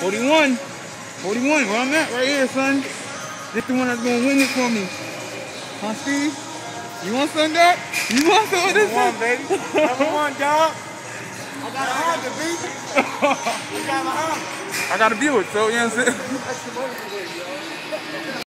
41. 41, where I'm at right here, son. This the one that's gonna win it for me. Huh, Steve? You want some, dog? You want some of this? Number one, baby. Number one, dog. I got a Honda, baby. I got a Honda. I got a Buick, so you know what I'm saying?